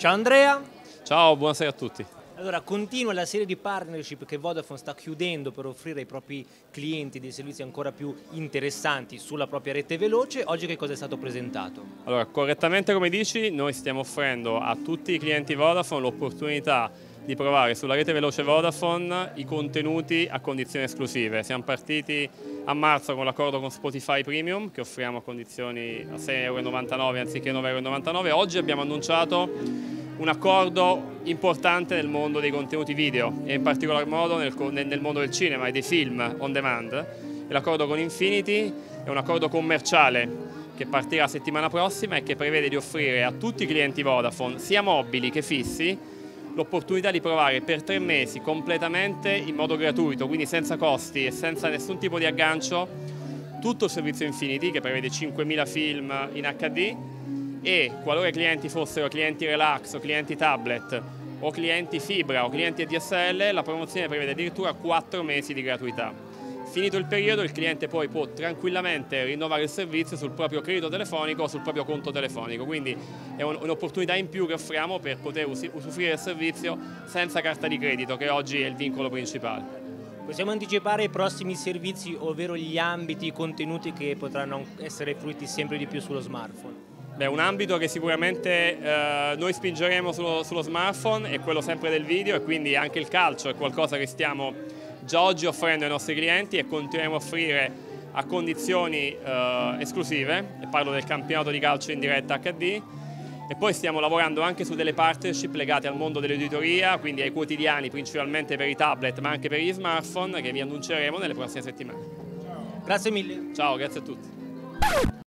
Ciao Andrea. Ciao, buonasera a tutti. Allora, continua la serie di partnership che Vodafone sta chiudendo per offrire ai propri clienti dei servizi ancora più interessanti sulla propria rete veloce. Oggi che cosa è stato presentato? Allora, correttamente come dici, noi stiamo offrendo a tutti i clienti Vodafone l'opportunità di provare sulla rete veloce Vodafone i contenuti a condizioni esclusive. Siamo partiti a marzo con l'accordo con Spotify Premium, che offriamo a condizioni a 6,99 € anziché 9,99 €. Oggi abbiamo annunciato un accordo importante nel mondo dei contenuti video e in particolar modo nel mondo del cinema e dei film on demand. L'accordo con Infinity è un accordo commerciale che partirà la settimana prossima e che prevede di offrire a tutti i clienti Vodafone, sia mobili che fissi, l'opportunità di provare per 3 mesi completamente in modo gratuito, quindi senza costi e senza nessun tipo di aggancio, tutto il servizio Infinity che prevede 5.000 film in HD. E qualora i clienti fossero clienti relax o clienti tablet o clienti fibra o clienti ADSL, la promozione prevede addirittura 4 mesi di gratuità. Finito il periodo, il cliente poi può tranquillamente rinnovare il servizio sul proprio credito telefonico o sul proprio conto telefonico, quindi è un'opportunità in più che offriamo per poter usufruire del servizio senza carta di credito, che oggi è il vincolo principale. Possiamo anticipare i prossimi servizi, ovvero gli ambiti, i contenuti che potranno essere fruiti sempre di più sullo smartphone? Beh, un ambito che sicuramente noi spingeremo sullo smartphone è quello sempre del video, e quindi anche il calcio è qualcosa che stiamo già oggi offrendo ai nostri clienti e continueremo a offrire a condizioni esclusive, e parlo del campionato di calcio in diretta HD. E poi stiamo lavorando anche su delle partnership legate al mondo dell'editoria, quindi ai quotidiani, principalmente per i tablet ma anche per gli smartphone, che vi annunceremo nelle prossime settimane. Grazie mille. Ciao, grazie a tutti.